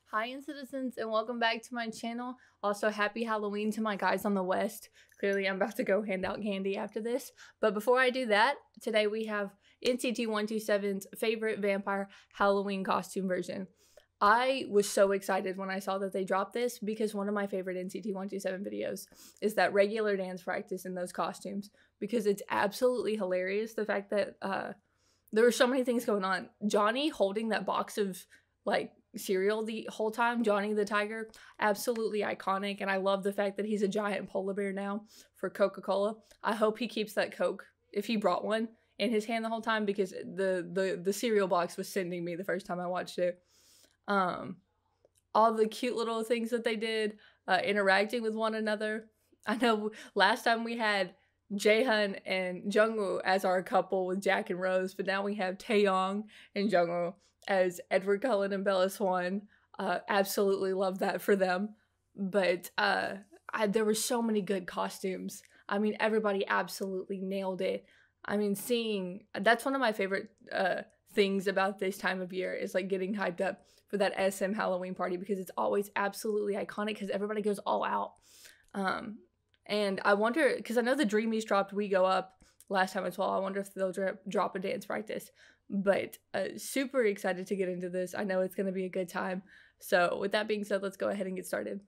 Hi, citizens, and welcome back to my channel. Also, happy Halloween to my guys on the West. Clearly, I'm about to go hand out candy after this. But before I do that, today we have NCT 127's favorite vampire Halloween costume version. I was so excited when I saw that they dropped this because one of my favorite NCT 127 videos is that regular dance practice in those costumes because it's absolutely hilarious. The fact that there were so many things going on. Johnny holding that box of like cereal the whole time, Johnny the Tiger, absolutely iconic. And I love the fact that he's a giant polar bear now for Coca-Cola. I hope he keeps that Coke, if he brought one, in his hand the whole time, because the cereal box was sending me the first time I watched it. All the cute little things that they did, interacting with one another. I know last time we had Jaehyun and Jungwoo as our couple with Jack and Rose, but now we have Taeyong and Jungwoo as Edward Cullen and Bella Swan. Absolutely love that for them. But there were so many good costumes. I mean, everybody absolutely nailed it. I mean, that's one of my favorite things about this time of year is like getting hyped up for that SM Halloween party because it's always absolutely iconic because everybody goes all out. And I wonder, because I know the Dreamies dropped We Go Up last time as well. I wonder if they'll drop a dance practice. But super excited to get into this. I know it's going to be a good time. So with that being said, let's go ahead and get started.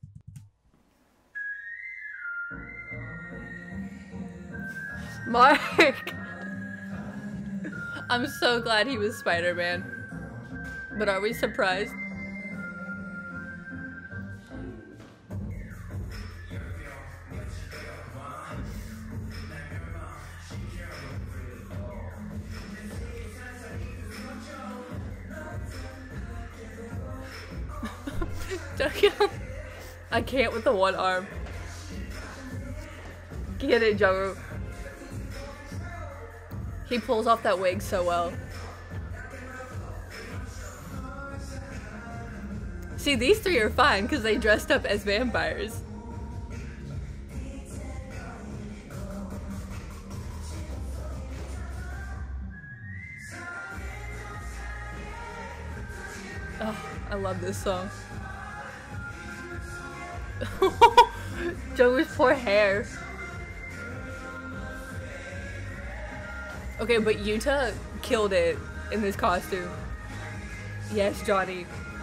Mark! I'm so glad he was Spider-Man. But are we surprised? I can't with the one arm. Get it, Jungwoo. He pulls off that wig so well. See, these three are fine because they dressed up as vampires. Oh, I love this song. Jungwoo's poor hair. Okay, but Yuta killed it in this costume. Yes, Johnny.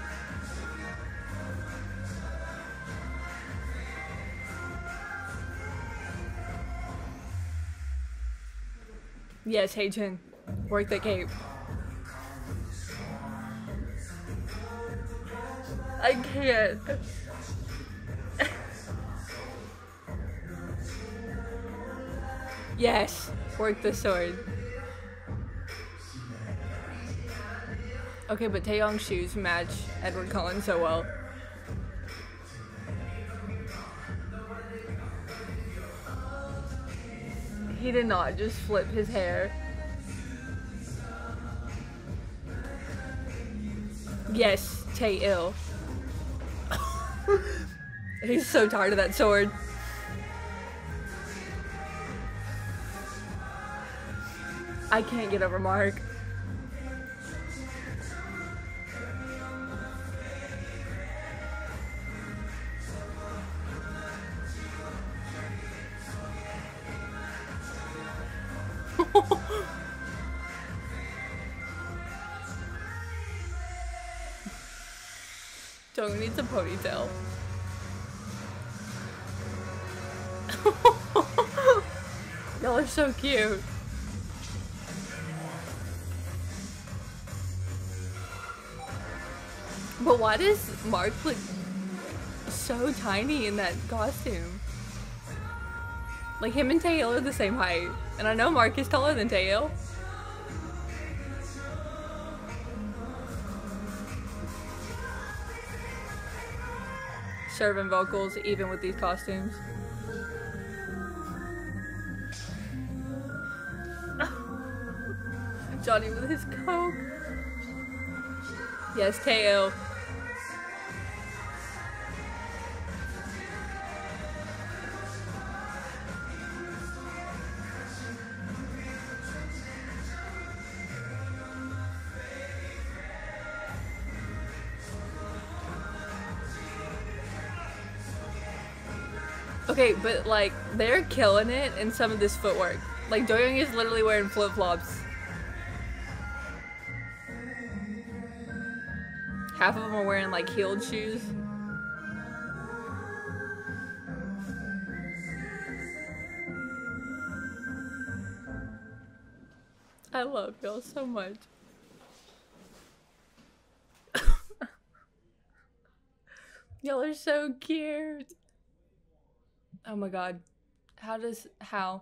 Yes, Haejin. Work the cape. I can't. Yes, work the sword. Okay, but Taeyong's shoes match Edward Cullen so well. He did not just flip his hair. Yes, Tae-il. He's so tired of that sword. I can't get over Mark. Jungwoo needs a ponytail. Y'all are so cute. But why does Mark look so tiny in that costume? Like, him and Tae-il are the same height. And I know Mark is taller than Tae-il. Serving vocals even with these costumes. Johnny with his Coke. Yes, Tae-il. Okay, but like they're killing it in some of this footwork. Like Doyoung is literally wearing flip-flops. Half of them are wearing like heeled shoes. I love y'all so much. Y'all are so cute. Oh my god. How?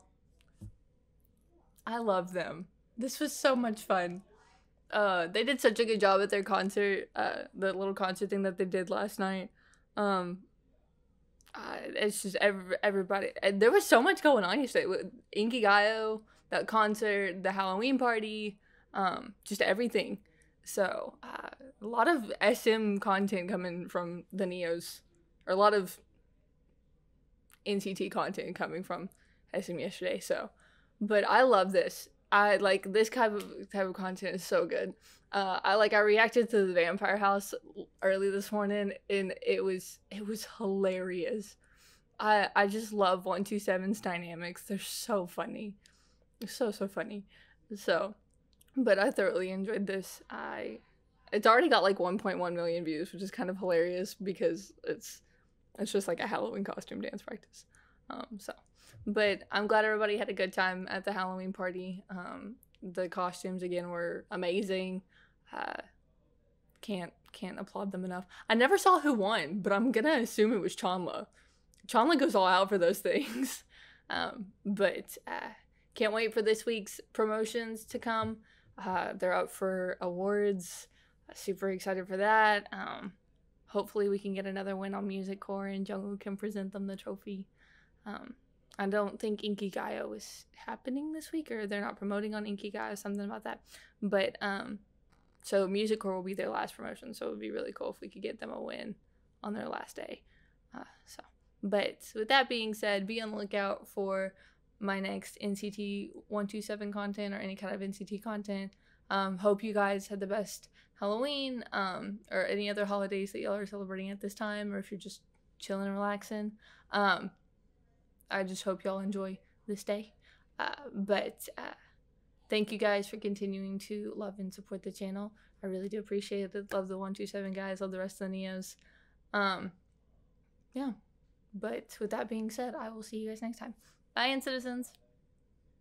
I love them. This was so much fun. They did such a good job at their concert, the little concert thing that they did last night. Um, it's just everybody. There was so much going on yesterday with Inkigayo, that concert, the Halloween party, just everything. So a lot of SM content coming from the Neos, or a lot of NCT content coming from SM yesterday. So, but I love this. I like this type of content is so good. I reacted to the Vampire House early this morning, and it was hilarious. I just love 127's dynamics. They're so funny. They're so funny. So, but I thoroughly enjoyed this. It's already got like 1.1 million views, which is kind of hilarious because it's just like a Halloween costume dance practice. But I'm glad everybody had a good time at the Halloween party. The costumes again were amazing. Can't applaud them enough. I never saw who won, but I'm gonna assume it was Chanla. Chanla goes all out for those things. But can't wait for this week's promotions to come. They're up for awards. Super excited for that. Hopefully we can get another win on Music Core and Jungkook can present them the trophy. I don't think Inkigayo is happening this week, or they're not promoting on Inkigayo, something about that. But so Music Core will be their last promotion, so it would be really cool if we could get them a win on their last day. But with that being said, be on the lookout for my next NCT 127 content or any kind of NCT content. Hope you guys had the best Halloween or any other holidays that y'all are celebrating at this time, or if you're just chilling and relaxing. I just hope y'all enjoy this day. But thank you guys for continuing to love and support the channel. I really do appreciate it. Love the 127 guys. Love the rest of the Neos. Yeah. But with that being said, I will see you guys next time. Bye, citizens.